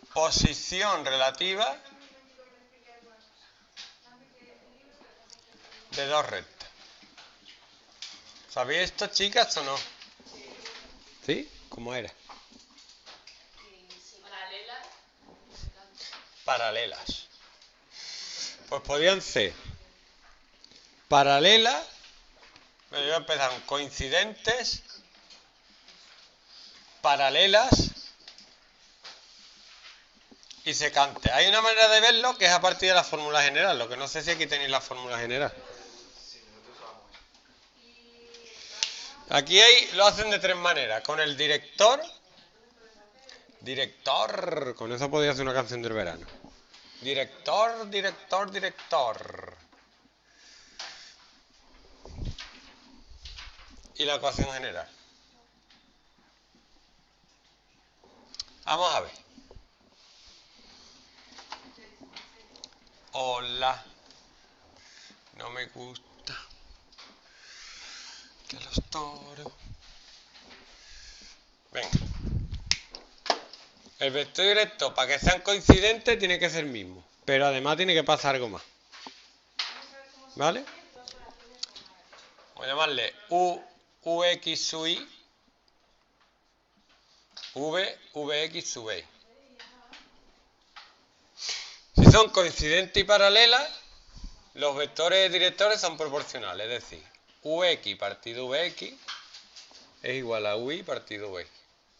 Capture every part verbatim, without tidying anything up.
posición relativa de dos rectas. ¿Sabéis esto, chicas, o no? ¿Sí? ¿Cómo era? Paralelas. Paralelas. Pues podían ser paralelas, pero yo empezaron coincidentes, paralelas y secantes. Hay una manera de verlo que es a partir de la fórmula general, lo que no sé si aquí tenéis la fórmula general. Aquí hay, lo hacen de tres maneras, con el director, director, con eso podía hacer una canción del verano. Director, director, director. Y la ecuación general. Vamos a ver. Hola. No me gusta que los toros. Venga. El vector directo, para que sean coincidentes, tiene que ser el mismo. Pero además tiene que pasar algo más. ¿Vale? Voy a llamarle U, Ux sub I, V, Vx sub I. Si son coincidentes y paralelas, los vectores directores son proporcionales. Es decir, Ux partido Vx es igual a Ui partido Vx.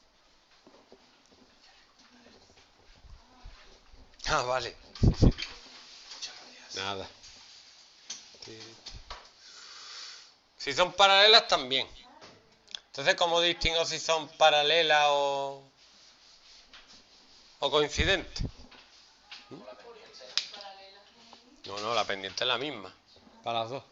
Ah, vale. Nada. Si son paralelas también. Entonces, ¿cómo distingo si son paralelas o, o coincidentes? No, no, la pendiente es la misma. Para las dos.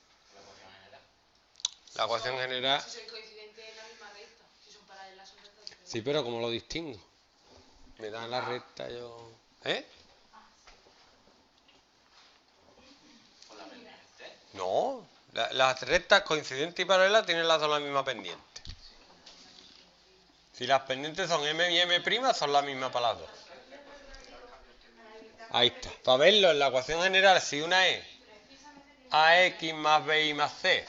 La ecuación general. Si son coincidentes en la misma recta. Si son paralelas son rectas diferentes. Sí, pero ¿cómo lo distingo? Me dan la recta yo. ¿Eh? No. La, las rectas coincidentes y paralelas tienen las dos la misma pendiente. Si las pendientes son M y M', son la misma para las dos. Ahí está. Para verlo en la ecuación general, si una es ax más bi más c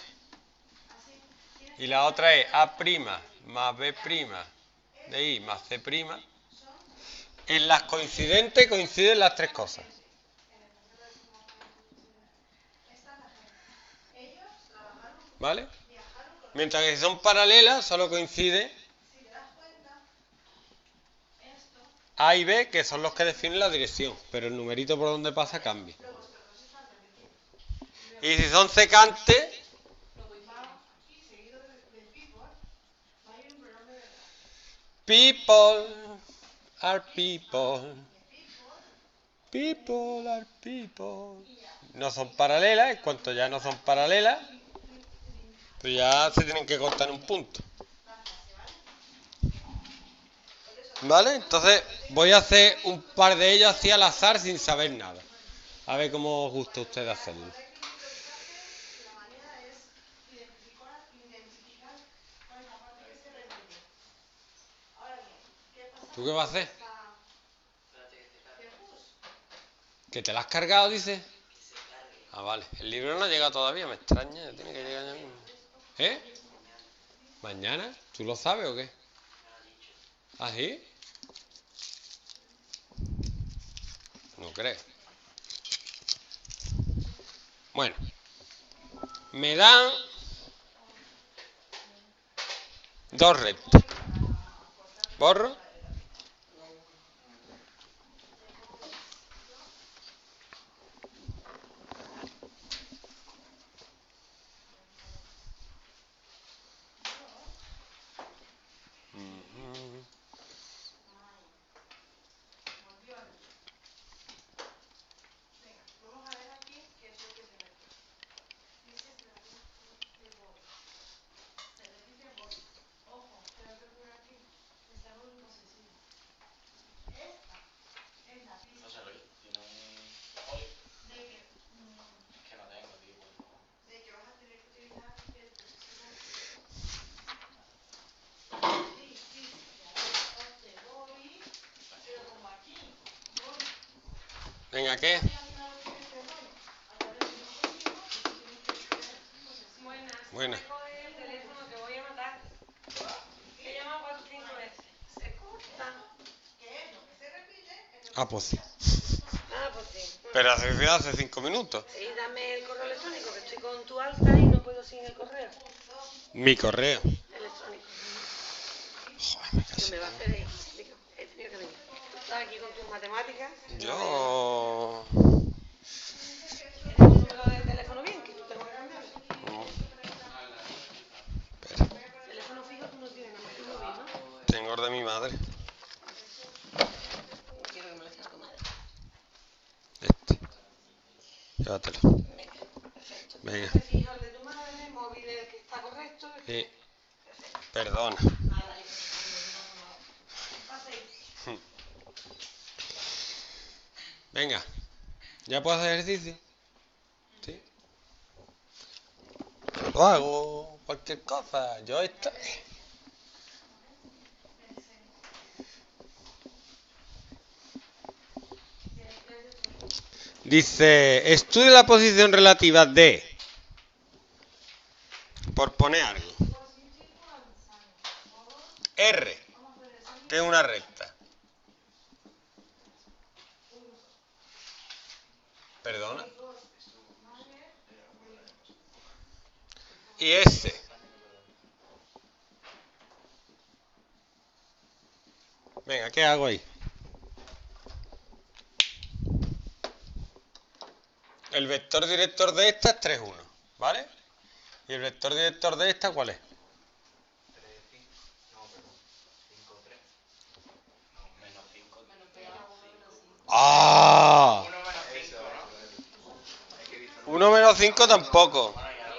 y la otra es a' más b' de i más c', en las coincidentes coinciden las tres cosas. ¿Vale? Mientras que si son paralelas, solo coincide A y B, que son los que definen la dirección, pero el numerito por donde pasa cambia. Y si son secantes, people are people. People are people. No son paralelas, en cuanto ya no son paralelas, pues ya se tienen que cortar en un punto. ¿Vale? Entonces voy a hacer un par de ellos así al azar sin saber nada. A ver cómo os gusta a ustedes hacerlo. ¿Tú qué vas a hacer? ¿Que te la has cargado, dices? Ah, vale. El libro no ha llegado todavía, me extraña. Tiene que llegar ya mismo. ¿Eh? ¿Mañana? ¿Tú lo sabes o qué? ¿Ah, sí? No creo. Bueno. Me dan dos rectas. Borro. Venga, ¿qué? Buenas. Buena. Coge el teléfono que voy a matar. He llamado cuatro o cinco veces. Se corta. Ah, pues sí. Ah, pues sí. Pero hace, hace cinco minutos. Y dame el correo electrónico, que estoy con tu alta y no puedo sin el correo Mi correo. electrónico. Joder, me ¿Qué casi. me va a hacer ahí? Digo, he tenido que venir. Estás aquí con tus matemáticas. Yo... ¿Tienes el número de teléfono bien? Que tú tengo que cambiarlo. No. Espera. Teléfono fijo tú no tienes, nada más que móvil, ¿no? Tengo el de mi madre. Quiero que me lo diga tu madre. Este. Llévatelo. Venga, perfecto. Venga. Te fijas el de tu madre, móvil el que está correcto. Sí. Perdona. Nada, pase. Venga. ¿Ya puedo hacer ejercicio? Sí. Yo lo hago. Cualquier cosa. Yo estoy... Dice, estudia la posición relativa de... Por poner algo. R, que es una recta. ¿Perdona? Y S. Venga, ¿qué hago ahí? El vector director de esta es tres, uno, ¿vale? ¿Y el vector director de esta cuál es? ¡Ah! uno menos cinco tampoco.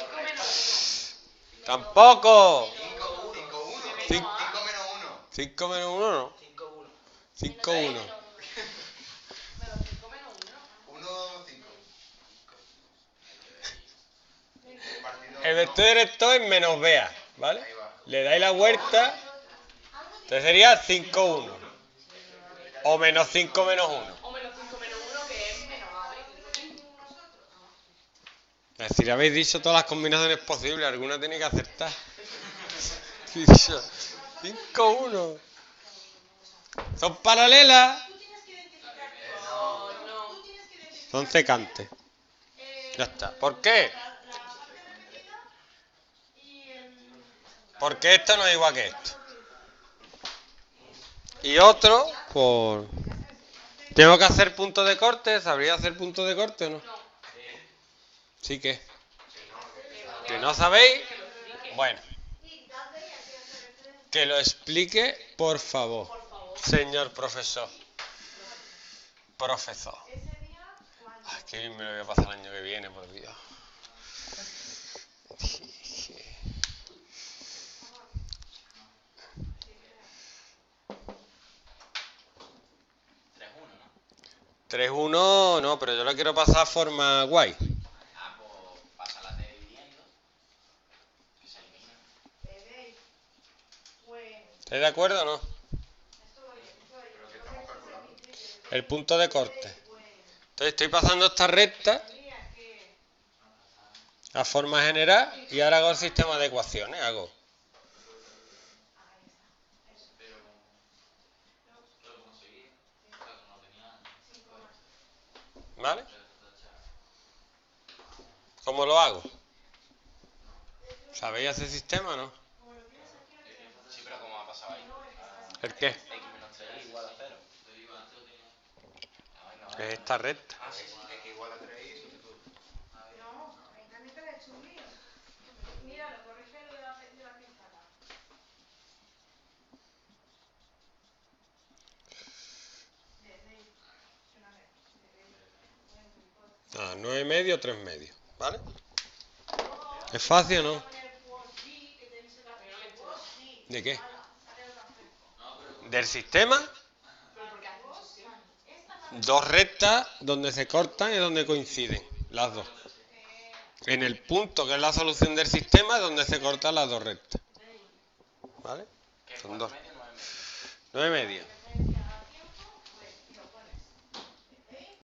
¡Tampoco! cinco menos uno, ¿no? cinco uno. El vector director es menos B A, ¿vale? Le dais la vuelta, entonces sería cinco uno. O menos cinco menos uno. O menos cinco menos uno, que es menos A. Es decir, habéis dicho todas las combinaciones posibles, alguna tiene que acertar. Dicho, cinco uno. Son paralelas. No, no. Son secantes. Ya está. ¿Por qué? Porque esto no es igual que esto. Y otro, por... ¿Tengo que hacer punto de corte? ¿Sabría hacer punto de corte o no? Sí que. ¿Que no sabéis? Bueno. Que lo explique, por favor. Señor profesor. Profesor. Ay, qué bien me lo voy a pasar el año que viene, por Dios. tres uno, no, pero yo lo quiero pasar a forma guay. Ah, pues pásala dividiendo, que se elimina. ¿Estáis de acuerdo o no? El punto de corte. Entonces estoy pasando esta recta a forma general y ahora hago el sistema de ecuaciones. Hago. ¿Vale? ¿Cómo lo hago? ¿Sabéis hacer sistema o no? Sí, pero ¿cómo ha pasado ahí? ¿El qué? X menos tres igual a cero. Es esta recta. Ah, sí, sí, X igual a tres y sustituto. Mira, lo corrige de la pizarra. Ah, nueve medio, tres medio. ¿Vale? ¿Es fácil o no? ¿De qué? Del sistema. Dos rectas donde se cortan y donde coinciden. Las dos. En el punto que es la solución del sistema es donde se cortan las dos rectas. ¿Vale? Son dos. Nueve medio.